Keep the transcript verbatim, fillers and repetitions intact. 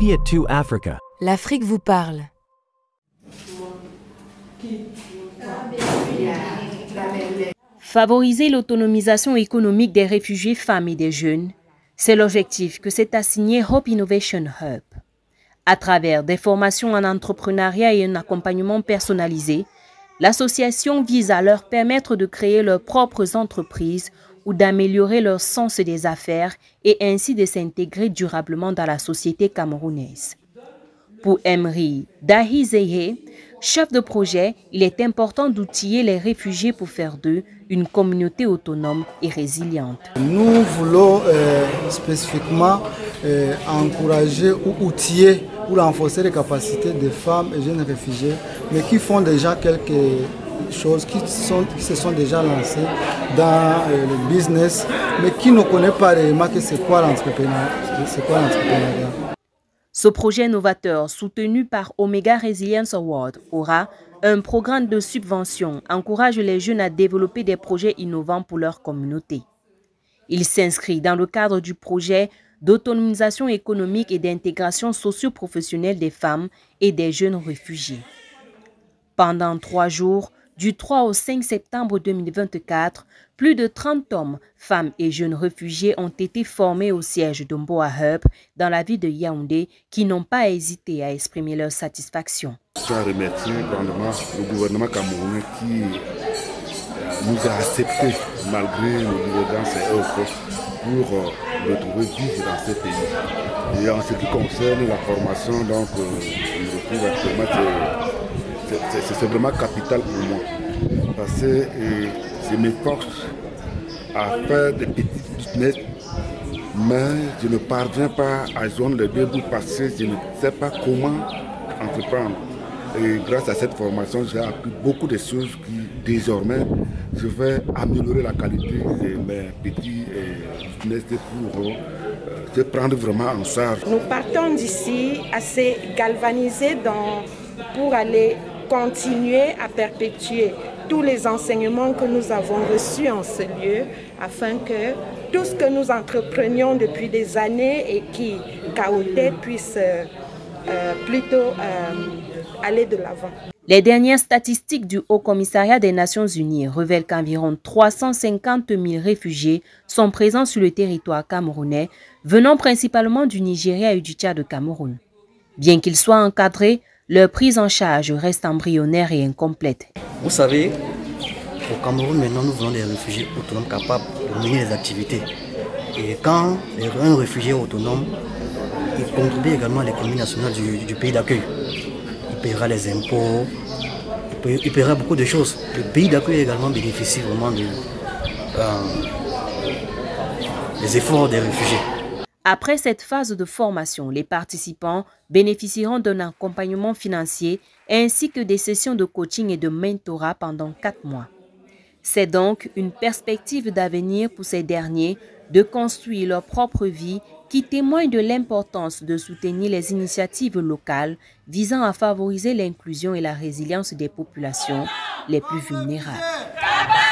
Media two Africa. L'Afrique vous parle. Favoriser l'autonomisation économique des réfugiés femmes et des jeunes, c'est l'objectif que s'est assigné Hope Innovation Hub. À travers des formations en entrepreneuriat et un accompagnement personnalisé, l'association vise à leur permettre de créer leurs propres entreprises ou d'améliorer leur sens des affaires et ainsi de s'intégrer durablement dans la société camerounaise. Pour Emery Dahizeye, chef de projet, il est important d'outiller les réfugiés pour faire d'eux une communauté autonome et résiliente. Nous voulons euh, spécifiquement euh, encourager ou outiller ou renforcer les capacités des femmes et jeunes réfugiés, mais qui font déjà quelque choses, qui, sont, qui se sont déjà lancées dans euh, le business, mais qui ne connaissent pas réellement que c'est quoi l'entrepreneuriat. Ce projet novateur, soutenu par Omega Resilience Award, aura un programme de subvention, encourage les jeunes à développer des projets innovants pour leur communauté. Il s'inscrit dans le cadre du projet d'autonomisation économique et d'intégration socio-professionnelle des femmes et des jeunes réfugiés. Pendant trois jours, du trois au cinq septembre deux mille vingt-quatre, plus de trente hommes, femmes et jeunes réfugiés ont été formés au siège de Mboa Hub dans la ville de Yaoundé qui n'ont pas hésité à exprimer leur satisfaction. Je tiens à remercier grandement le gouvernement camerounais qui nous a acceptés malgré nos divergences et autres pour retrouver vivre dans ce pays. Et en ce qui concerne la formation, donc, je trouve actuellement c'est vraiment capital pour moi. Parce que euh, je m'efforce à faire des petites business, mais je ne parviens pas à joindre les deux bouts parce que je ne sais pas comment entreprendre. Et grâce à cette formation, j'ai appris beaucoup de choses qui, désormais, je vais améliorer la qualité de mes petits euh, business pour euh, se prendre vraiment en charge. Nous partons d'ici assez galvanisés dans, pour aller continuer à perpétuer tous les enseignements que nous avons reçus en ce lieu afin que tout ce que nous entreprenions depuis des années et qui chaotait puisse euh, euh, plutôt euh, aller de l'avant. Les dernières statistiques du Haut Commissariat des Nations Unies révèlent qu'environ trois cent cinquante mille réfugiés sont présents sur le territoire camerounais, venant principalement du Nigeria et du Tchad de Cameroun. Bien qu'ils soient encadrés, leur prise en charge reste embryonnaire et incomplète. Vous savez, au Cameroun, maintenant, nous voulons des réfugiés autonomes capables de mener les activités. Et quand un réfugié autonome, il contribue également à l'économie nationale du, du pays d'accueil. Il paiera les impôts, il, paie, il paiera beaucoup de choses. Le pays d'accueil également bénéficie vraiment de, euh, des efforts des réfugiés. Après cette phase de formation, les participants bénéficieront d'un accompagnement financier ainsi que des sessions de coaching et de mentorat pendant quatre mois. C'est donc une perspective d'avenir pour ces derniers de construire leur propre vie qui témoigne de l'importance de soutenir les initiatives locales visant à favoriser l'inclusion et la résilience des populations les plus vulnérables.